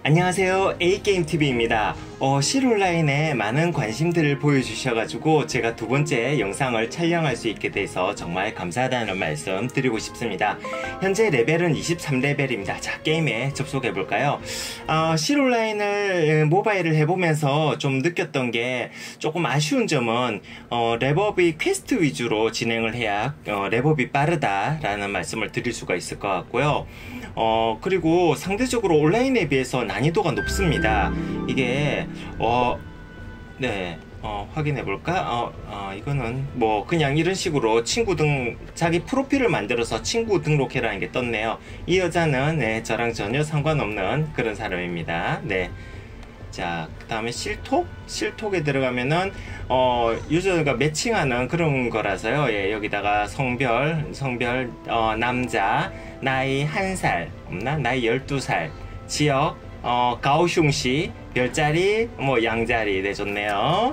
안녕하세요, A게임TV입니다. 실온라인에 많은 관심들을 보여주셔가지고 제가 두 번째 영상을 촬영할 수 있게 돼서 정말 감사하다는 말씀 드리고 싶습니다. 현재 레벨은 23레벨입니다. 자, 게임에 접속해볼까요? 실온라인을 모바일을 해보면서 좀 느꼈던 게 조금 아쉬운 점은 랩업이 퀘스트 위주로 진행을 해야 랩업이 빠르다라는 말씀을 드릴 수가 있을 것 같고요. 그리고 상대적으로 온라인에 비해서 난이도가 높습니다. 이게 네, 확인해 볼까? 이거는 뭐 그냥 이런 식으로 자기 프로필을 만들어서 친구 등록해라는 게 떴네요. 이 여자는 네, 저랑 전혀 상관없는 그런 사람입니다. 네. 자, 그 다음에 실톡에 들어가면은 유저가 매칭하는 그런 거라서요. 예, 여기다가 성별 남자, 나이 1살 없나? 나이 12살, 지역 가오슝시, 별자리 뭐 양자리. 네, 좋네요.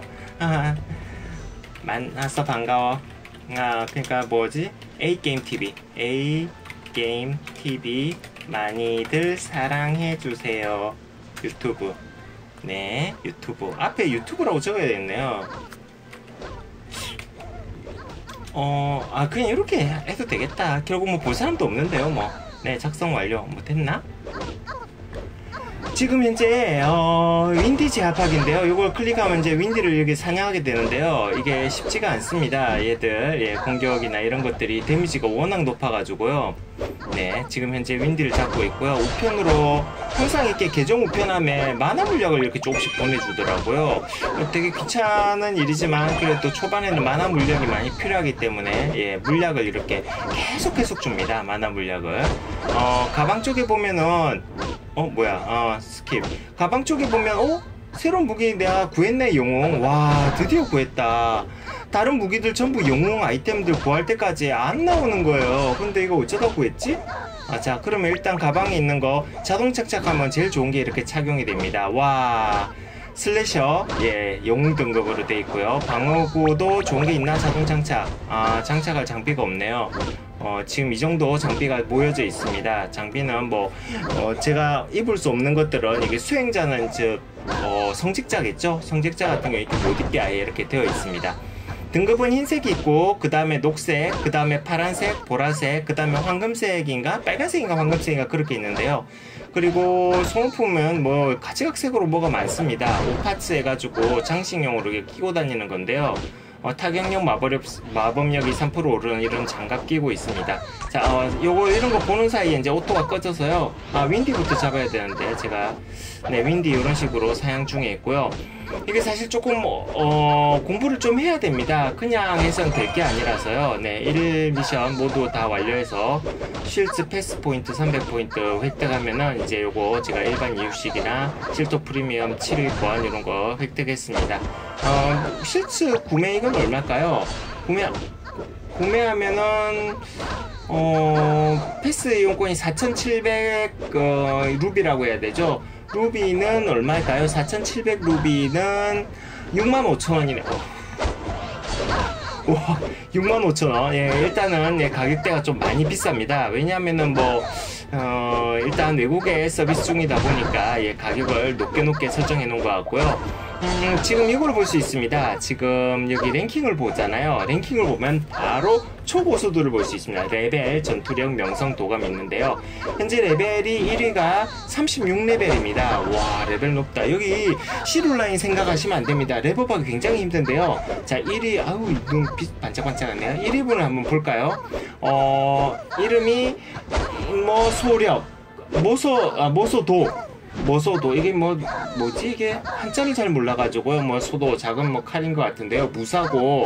만나서 반가워. 그러니까 뭐지? A게임TV 많이들 사랑해주세요. 유튜브. 네, 유튜브. 앞에 유튜브라고 적어야 되겠네요. 그냥 이렇게 해도 되겠다. 결국 뭐 볼 사람도 없는데요, 뭐. 네, 작성 완료. 뭐 됐나? 지금 현재 윈디 제압학인데요. 이걸 클릭하면 이제 윈디를 여기 사냥하게 되는데요. 이게 쉽지가 않습니다. 얘들, 예, 공격이나 이런 것들이 데미지가 워낙 높아가지고요. 네, 지금 현재 윈디를 잡고 있고요. 우편으로 항상 이렇게 계정 우편함에 만화 물약을 이렇게 조금씩 보내주더라고요. 되게 귀찮은 일이지만 그래도 초반에는 만화 물약이 많이 필요하기 때문에 예, 물약을 이렇게 계속 줍니다. 만화 물약을. 가방 쪽에 보면은 스킵. 가방 쪽에 보면 새로운 무기 내가 구했네. 영웅. 와, 드디어 구했다. 다른 무기들 전부 영웅 아이템들 구할 때까지 안 나오는 거예요. 근데 이거 어쩌다 구했지? 자, 그러면 일단 가방에 있는 거 자동 착착하면 제일 좋은 게 이렇게 착용이 됩니다. 와, 슬래셔, 예, 영웅 등급으로 돼 있고요. 방어구도 좋은 게 있나? 자동 장착. 장착할 장비가 없네요. 지금 이 정도 장비가 모여져 있습니다. 장비는 제가 입을 수 없는 것들은 이게 수행자는 성직자겠죠? 성직자 같은 경우 이렇게 못 입게 아예 이렇게 되어 있습니다. 등급은 흰색이 있고, 그 다음에 녹색, 그 다음에 파란색, 보라색, 그 다음에 황금색인가? 빨간색인가 황금색인가 그렇게 있는데요. 그리고 소모품은 가지각색으로 뭐가 많습니다. 5파츠 해가지고 장식용으로 이렇게 끼고 다니는 건데요. 타격력 마법력이 3% 오르는 이런 장갑 끼고 있습니다. 자, 이런 거 보는 사이에 이제 오토가 꺼져서요. 윈디부터 잡아야 되는데, 제가, 네, 윈디 이런 식으로 사양 중에 있고요. 이게 사실 조금, 공부를 좀 해야 됩니다. 그냥 해서는 될 게 아니라서요. 네, 1 미션 모두 다 완료해서, 쉴츠 패스 포인트 300포인트 획득하면은, 이제 요거 제가 일반 이유식이나 실토 프리미엄 7위권 이런 거 획득했습니다. 쉴츠 구매 이건 얼마일까요? 구매하면은 패스 이용권이 4,700 루비라고 해야 되죠. 루비는 얼마일까요? 4,700 루비는 65,000원이네. 와, 65,000원. 예, 일단은 예, 가격대가 좀 많이 비쌉니다. 왜냐하면은 일단 외국에 서비스 중이다 보니까 예, 가격을 높게 설정해 놓은 것 같고요. 지금 이걸 볼 수 있습니다. 지금 여기 랭킹을 보잖아요. 랭킹을 보면 바로 초고수들을 볼 수 있습니다. 레벨, 전투력, 명성, 도감 있는데요. 현재 레벨이 1위가 36레벨입니다. 와, 레벨 높다. 여기 실온라인 생각하시면 안 됩니다. 랩업하기 굉장히 힘든데요. 자, 1위, 눈 반짝반짝하네요. 1위 분을 한번 볼까요? 이름이 소력, 모소도 이게 뭐지 이게 한자를 잘 몰라가지고요. 소도 작은 칼인 것 같은데요. 무사고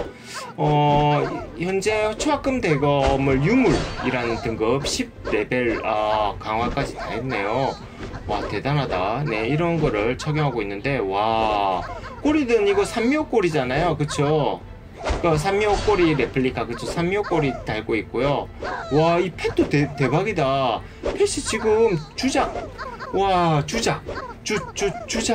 현재 초합금 대검을 유물이라는 등급 10레벨 강화까지 다 했네요. 와, 대단하다. 네, 이런 거를 적용하고 있는데, 와, 꼬리든 이거 산미호 꼬리잖아요. 그쵸? 산미호 꼬리 레플리카, 그쵸? 산미호 꼬리 달고 있고요. 와, 이 펫도 대박이다. 펫이 지금 와, 주작.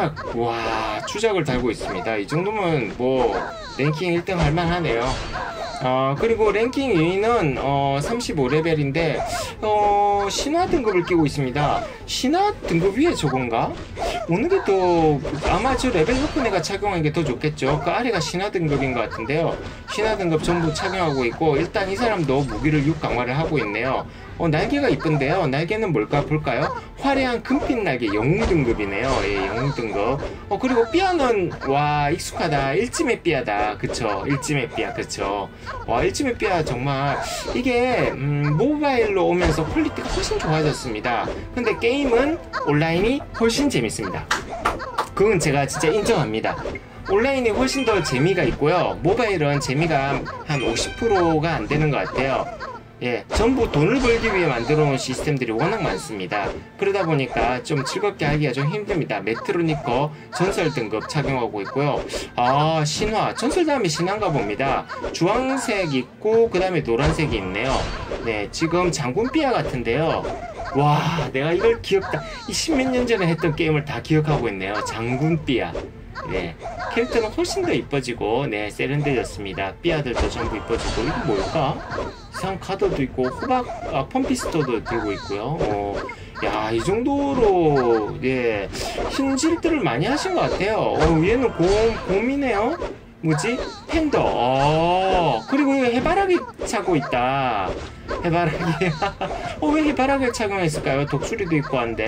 와, 주작을 달고 있습니다. 이 정도면 랭킹 1등 할 만하네요. 그리고 랭킹 2위는 35레벨인데 신화 등급을 끼고 있습니다. 신화 등급 위에 저건가? 어느 게 더 아마 저 레벨 높은 애가 착용하는 게 더 좋겠죠. 그 아래가 신화 등급인 것 같은데요. 신화 등급 전부 착용하고 있고, 일단 이 사람도 무기를 6 강화를 하고 있네요. 날개가 이쁜데요. 날개는 뭘까 볼까요? 화려한 금빛 날개 영웅 등급이네요. 예, 영웅 등급. 그리고 삐아는 와 익숙하다. 일지메 삐아다. 그쵸? 일지메 삐아 그쵸? 와 일지메 삐아 정말 이게 모바일로 오면서 퀄리티가 훨씬 좋아졌습니다. 근데 게임은 온라인이 훨씬 재밌습니다. 그건 제가 진짜 인정합니다. 온라인이 훨씬 더 재미가 있고요. 모바일은 재미가 한 50%가 안 되는 것 같아요. 예, 전부 돈을 벌기 위해 만들어 놓은 시스템들이 워낙 많습니다. 그러다 보니까 좀 즐겁게 하기가 좀 힘듭니다. 메트로니커 전설 등급 착용하고 있고요. 신화, 전설 다음에 신화인가 봅니다. 주황색 있고 그 다음에 노란색이 있네요. 네, 지금 장군 삐아 같은데요. 와, 내가 이걸 기억다. 이 십몇 년 전에 했던 게임을 다 기억하고 있네요. 장군 삐아. 네, 캐릭터는 훨씬 더 이뻐지고, 네, 세련되졌습니다. 삐아들도 전부 이뻐지고. 이거 뭘까? 이상 카드도 있고, 호박, 펌피스토도 들고 있고요. 야, 이 정도로, 예, 흰질들을 많이 하신 것 같아요. 얘는 곰이네요? 뭐지? 팬더. 그리고 이거 해바라기 차고 있다. 해바라기. 왜 해바라기를 착용했을까요? 독수리도 있고 한데.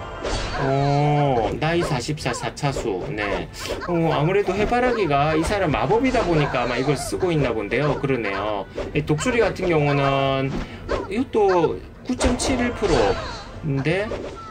나이 44 4차수. 네. 아무래도 해바라기가 이 사람 마법이다 보니까 아마 이걸 쓰고 있나 본데요. 그러네요. 독수리 같은 경우는 이것도 9.71%인데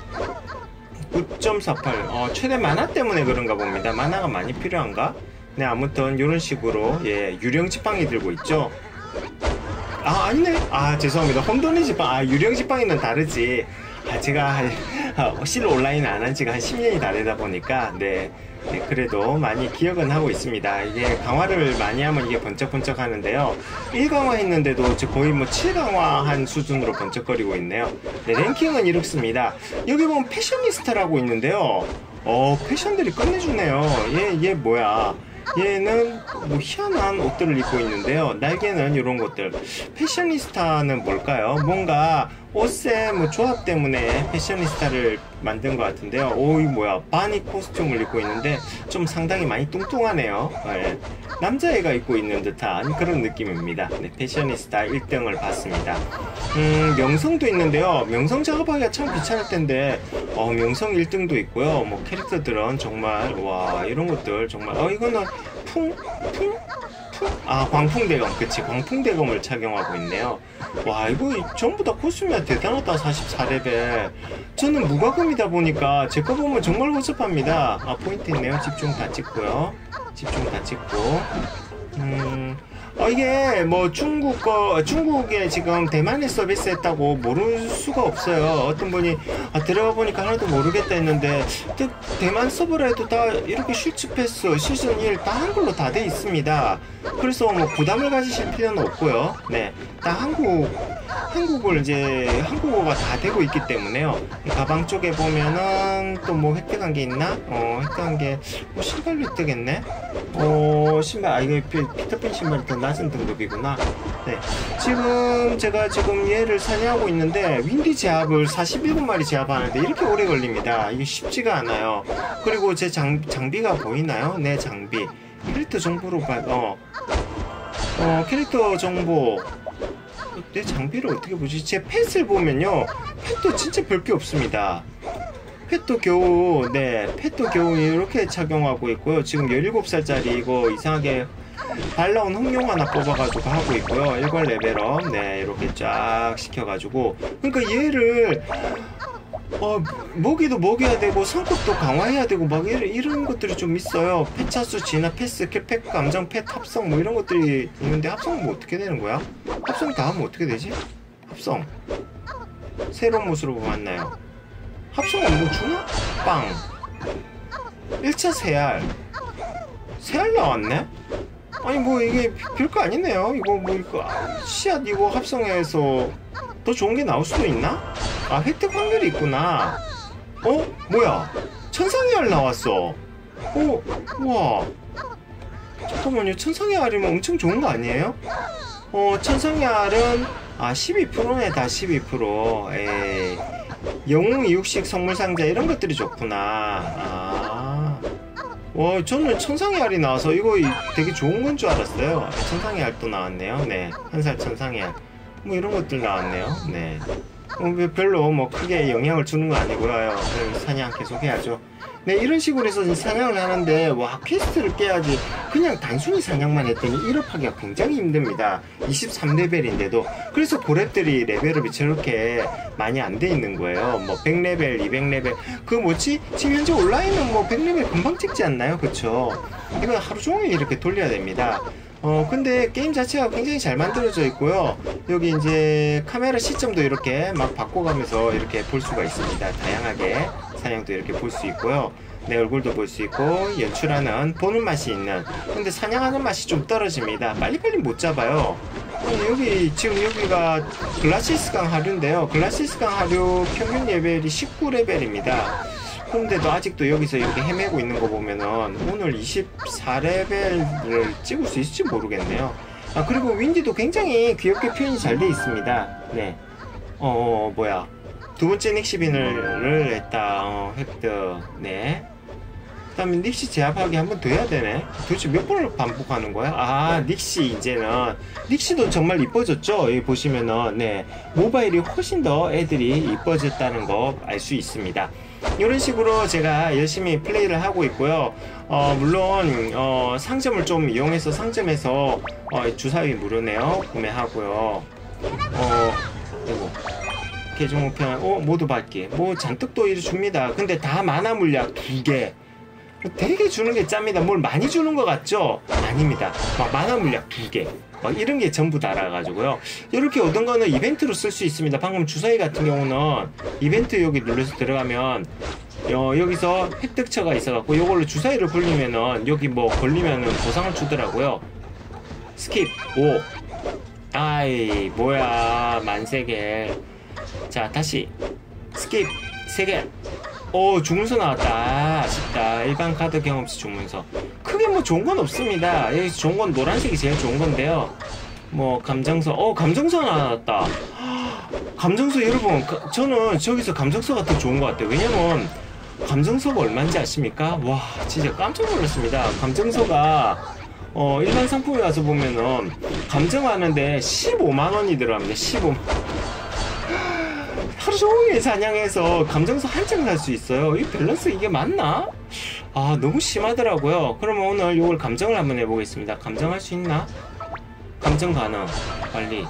9.48. 최대 만화 때문에 그런가 봅니다. 만화가 많이 필요한가? 네, 아무튼 이런 식으로 예, 유령 지팡이 들고 있죠. 아니네. 죄송합니다. 혼돈의 지팡이. 유령 지팡이는 다르지. 제가 실 온라인 안 한 지가 한 10년이 다 되다 보니까 네, 그래도 많이 기억은 하고 있습니다. 이게 강화를 많이 하면 이게 번쩍번쩍 하는데요. 1강화 했는데도 거의 뭐 7강화한 수준으로 번쩍거리고 있네요. 네, 랭킹은 이렇습니다. 여기 보면 패셔니스타라고 있는데요. 패션들이 끝내주네요. 얘 뭐야? 얘는 뭐 희한한 옷들을 입고 있는데요. 날개는 이런 것들. 패셔니스타는 뭘까요? 뭔가 옷의 뭐 조합 때문에 패셔니스타를 만든 것 같은데요. 이 뭐야? 바니 코스튬을 입고 있는데 좀 상당히 많이 뚱뚱하네요. 네. 남자애가 입고 있는 듯한 그런 느낌입니다. 네, 패셔니스타 1등을 받습니다. 명성도 있는데요. 명성 작업하기가 참 귀찮을 텐데 명성 1등도 있고요. 뭐 캐릭터들은 정말 와 이런 것들 정말 이거는 광풍대검. 그치, 광풍대검을 착용하고 있네요. 와, 이거 전부 다 코스튬이야. 대단하다. 44레벨. 저는 무과금이다 보니까 제 거 보면 정말 허접합니다. 포인트 있네요. 집중 다 찍고요. 집중 다 찍고. 이게 뭐 중국에 지금 대만에 서비스했다고 모를 수가 없어요. 어떤 분이 들어가 보니까 하나도 모르겠다 했는데 대만 서버라도 다 이렇게 슈츠 패스 시즌 1 다 한글로 다 돼 있습니다. 그래서 뭐 부담을 가지실 필요는 없고요. 네, 다 한국을 이제 한국어가 다 되고 있기 때문에요. 가방 쪽에 보면은 또 뭐 획득한 게 있나? 획득한 게 신발로 획득했네. 신발 이거 피터팬 신발이 더 낮은 등급이구나. 네, 제가 지금 얘를 사냥하고 있는데 윈디 제압을 47마리 제압하는데 이렇게 오래 걸립니다. 이게 쉽지가 않아요. 그리고 제 장비가 보이나요? 네, 장비 캐릭터 정보로 캐릭터 정보. 내 장비를 어떻게 보지? 제 펫을 보면요, 펫도 진짜 별 게 없습니다. 펫도 겨우 이렇게 착용하고 있고요. 지금 17살짜리 이거 이상하게 발라온 흑룡 하나 뽑아가지고 하고 있고요. 일괄 레벨업 네 이렇게 쫙 시켜가지고, 그러니까 얘를 먹이도 먹여야 되고 성급도 강화해야 되고 막 이런 것들이 좀 있어요. 펫차수 진화 패스 캡팩 감정 펫 합성 뭐 이런 것들이 있는데, 합성은 뭐 어떻게 되는 거야? 합성 다 하면 어떻게 되지? 합성 새로운 모습으로 만나요. 합성은 뭐 주나? 빵 1차 세알 나왔네? 아니 뭐 이게 별거 아니네요. 이거 뭐 이거 씨앗 이거 합성해서 더 좋은 게 나올 수도 있나? 획득 확률이 있구나. 뭐야? 천상의 알 나왔어. 우와. 잠깐만요. 천상의 알이면 엄청 좋은 거 아니에요? 천상얄은 12%네. 다 12%. 영웅 이육식 선물 상자 이런 것들이 좋구나. 저는 천상얄이 나와서 이거 되게 좋은 건 줄 알았어요. 천상얄도 나왔네요. 네, 한살 천상얄 뭐 이런 것들 나왔네요. 네, 별로 뭐 크게 영향을 주는 거 아니고요. 사냥 계속 해야죠. 네, 이런 식으로 해서 사냥을 하는데, 와, 퀘스트를 깨야지. 그냥 단순히 사냥만 했더니 1업 하기가 굉장히 힘듭니다. 23레벨인데도. 그래서 고렙들이 레벨업이 저렇게 많이 안 돼 있는 거예요. 뭐 100레벨, 200레벨. 그 뭐지? 지금 현재 온라인은 뭐 100레벨 금방 찍지 않나요? 그쵸? 이건 하루 종일 이렇게 돌려야 됩니다. 근데 게임 자체가 굉장히 잘 만들어져 있고요. 여기 이제 카메라 시점도 이렇게 막 바꿔가면서 이렇게 볼 수가 있습니다. 다양하게 사냥도 이렇게 볼 수 있고요. 내 얼굴도 볼 수 있고, 연출하는 보는 맛이 있는. 근데 사냥하는 맛이 좀 떨어집니다. 빨리빨리 못 잡아요. 지금 여기가 글라시스강 하류인데요. 글라시스강 하류 평균 레벨이 19레벨입니다. 그런데도 아직도 여기서 이렇게 헤매고 있는 거 보면은 오늘 24레벨을 찍을 수 있을지 모르겠네요. 그리고 윈디도 굉장히 귀엽게 표현이 잘 돼 있습니다. 네. 뭐야. 두 번째 닉시빈을 했다. 획득. 네. 그 다음에 닉시 제압하기 한 번 더 해야 되네. 도대체 몇 번을 반복하는 거야? 닉시 이제는. 닉시도 정말 이뻐졌죠? 여기 보시면은, 네. 모바일이 훨씬 더 애들이 이뻐졌다는 거 알 수 있습니다. 이런 식으로 제가 열심히 플레이를 하고 있고요. 물론 상점을 좀 이용해서 상점에서 주사위 무료네요. 구매하고요. 그리고 계정 우편, 모두 받기. 뭐 잔뜩 또 이리 줍니다. 근데 다 만화 물약 2개. 되게 주는 게 짭니다. 뭘 많이 주는 것 같죠? 아닙니다. 막 만화 물약 2개. 막 이런 게 전부 달아가지고요. 이렇게 얻은 거는 이벤트로 쓸 수 있습니다. 방금 주사위 같은 경우는 이벤트 여기 눌러서 들어가면 여기서 획득처가 있어갖고 요걸로 주사위를 굴리면은 여기 뭐 걸리면은 보상을 주더라고요. 스킵 5. 아이 뭐야 만세개. 자 다시 스킵 3개. 주문서 나왔다. 아쉽다. 일반 카드 경험치 주문서. 크게 뭐 좋은 건 없습니다. 여기서 좋은 건 노란색이 제일 좋은 건데요. 뭐 감정서. 감정서 나왔다. 감정서 여러분, 저는 저기서 감정서가 더 좋은 것 같아요. 왜냐면 감정서가 얼마인지 아십니까? 와 진짜 깜짝 놀랐습니다. 감정서가 일반 상품에 가서 보면은 감정하는데 15만원이 들어갑니다. 15만. 하루 종일 사냥해서 감정서 한 장 살 수 있어요. 이 밸런스 이게 맞나? 너무 심하더라고요. 그러면 오늘 이걸 감정을 한번 해보겠습니다. 감정할 수 있나? 감정 가능. 빨리.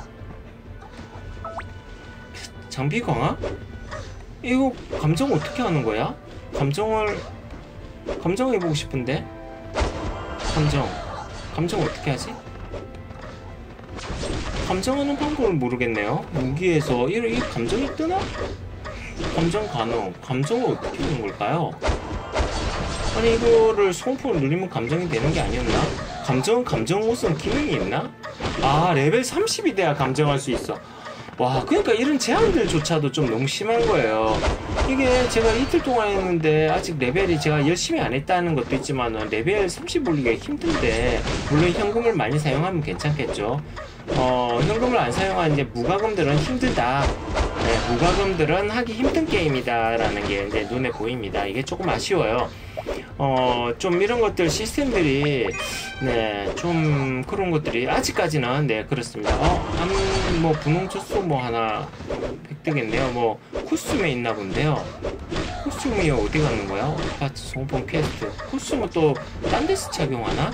장비 강화? 이거 감정 어떻게 하는 거야? 감정 해보고 싶은데? 감정 어떻게 하지? 감정하는 방법을 모르겠네요. 무기에서 이 감정이 뜨나? 감정 가능. 감정을 어떻게 하는 걸까요? 아니 이거를 소음품을 누르면 감정이 되는 게 아니었나? 감정 우선 기능이 있나? 레벨 30이 돼야 감정할 수 있어. 와 그러니까 이런 제한들조차도 좀 너무 심한 거예요. 이게 제가 이틀 동안 했는데 아직 레벨이 제가 열심히 안 했다는 것도 있지만 레벨 30 올리기가 힘든데, 물론 현금을 많이 사용하면 괜찮겠죠. 현금을 안 사용한 이제 무과금들은 힘들다. 네, 무과금들은 하기 힘든 게임이다 라는 게 이제 눈에 보입니다. 이게 조금 아쉬워요. 좀 이런 것들 시스템들이 좀 그런 것들이 아직까지는 그렇습니다. 뭐 분홍초소 뭐 하나 획득했네요. 뭐 코스튬에 있나 본데요. 코스튬이 어디 가는 거야? 아파트 소품 퀘스트. 코스튬은 또 딴 데서 착용하나?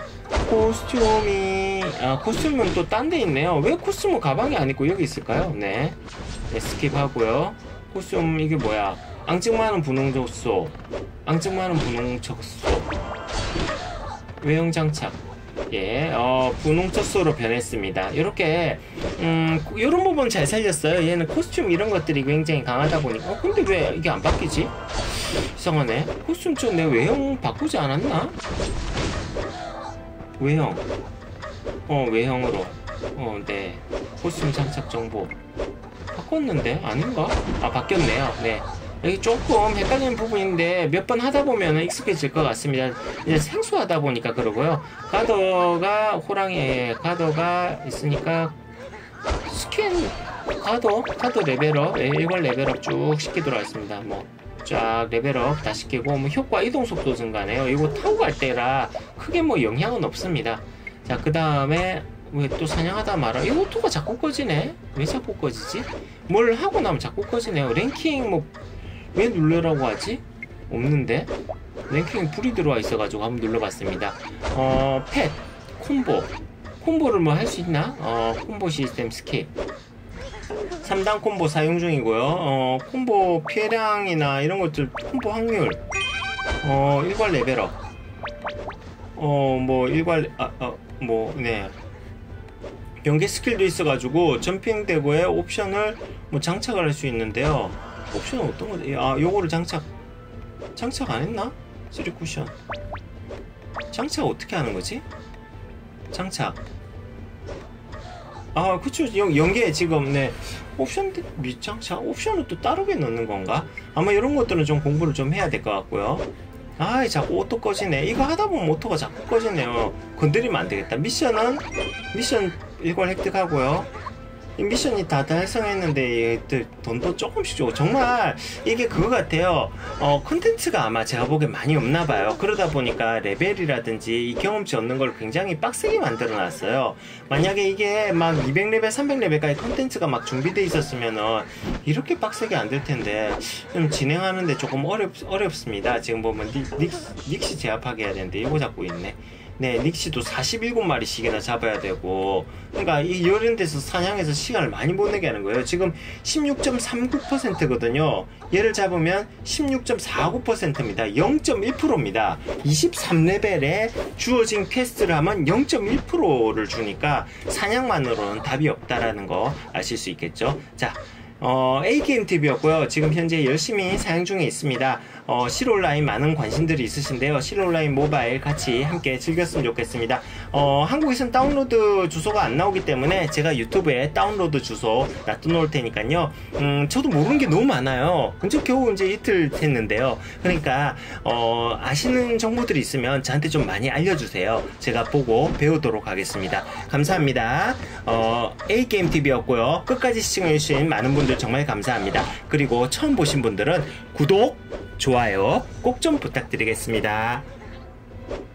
코스튬은 또 딴 데 있네요. 왜 코스튬은 가방에 안 있고 여기 있을까요? 네, 스킵하고요. 코스튬 이게 뭐야? 앙증 많은 분홍초소, 앙증 많은 분홍초소, 외형 장착. 분홍초소로 변했습니다. 이렇게 이런 부분 잘 살렸어요. 얘는 코스튬 이런 것들이 굉장히 강하다 보니까. 근데 왜 이게 안 바뀌지? 이상하네. 코스튬 좀 내 외형 바꾸지 않았나? 외형. 외형으로. 네. 코스튬 장착 정보 바꿨는데 아닌가? 바뀌었네요. 네. 여기 조금 헷갈리는 부분인데 몇 번 하다 보면 익숙해질 것 같습니다. 이제 생소하다 보니까 그러고요. 가더가 호랑이 가더가 있으니까 스킨 카드 레벨업, 일괄 레벨업 쭉 시키도록 하겠습니다. 뭐 쫙 레벨업 다 시키고, 뭐 효과 이동 속도 증가네요. 이거 타고 갈 때라 크게 뭐 영향은 없습니다. 자, 그 다음에 왜 또 사냥하다 말아. 이 오토가 자꾸 꺼지네. 왜 자꾸 꺼지지? 뭘 하고 나면 자꾸 꺼지네요. 랭킹 뭐 왜 누르라고 하지? 없는데 랭킹 불이 들어와 있어가지고 한번 눌러봤습니다. 펫 콤보를 뭐 할 수 있나? 콤보 시스템 스킵 3단 콤보 사용 중이고요. 콤보 피해량이나 이런 것들, 콤보 확률, 일괄 레벨업, 뭐 일괄 네, 연계 스킬도 있어가지고 점핑되고의 옵션을 뭐 장착을 할 수 있는데요. 옵션은 어떤 거지? 요거를 장착 안 했나? 3쿠션 장착 어떻게 하는 거지? 장착. 그쵸. 연계 지금, 네. 옵션 미장착? 옵션을 또 따르게 넣는 건가? 아마 이런 것들은 좀 공부를 좀 해야 될 것 같고요. 자꾸 오토 꺼지네. 이거 하다 보면 오토가 자꾸 꺼지네요. 건드리면 안 되겠다. 미션 일괄 획득하고요. 이 미션이 다 달성했는데 돈도 조금씩 주고, 정말 이게 그거 같아요. 콘텐츠가 아마 제가 보기엔 많이 없나 봐요. 그러다 보니까 레벨이라든지 이 경험치 얻는 걸 굉장히 빡세게 만들어 놨어요. 만약에 이게 막 200레벨 300레벨까지 콘텐츠가 막 준비되어 있었으면은 이렇게 빡세게 안 될 텐데, 좀 진행하는데 조금 어렵습니다. 지금 보면 닉시 제압하게 해야 되는데 이거 잡고 있네. 네, 닉시도 47마리씩이나 잡아야 되고, 그러니까 이런 데서 사냥해서 시간을 많이 보내게 하는 거예요. 지금 16.39%거든요. 얘를 잡으면 16.49%입니다. 0.1%입니다. 23레벨에 주어진 퀘스트를 하면 0.1%를 주니까 사냥만으로는 답이 없다라는 거 아실 수 있겠죠. 자, A게임TV였고요. 지금 현재 열심히 사용 중에 있습니다. 실온라인 많은 관심들이 있으신데요. 실온라인 모바일 같이 함께 즐겼으면 좋겠습니다. 한국에선 다운로드 주소가 안 나오기 때문에 제가 유튜브에 다운로드 주소 놔둬놓을 테니까요. 저도 모르는 게 너무 많아요. 근데 겨우 이제 이틀 됐는데요. 그러니까 아시는 정보들이 있으면 저한테 좀 많이 알려주세요. 제가 보고 배우도록 하겠습니다. 감사합니다. A게임TV였고요. 끝까지 시청해주신 많은 분들 정말 감사합니다. 그리고 처음 보신 분들은 구독, 좋아요 꼭 좀 부탁드리겠습니다.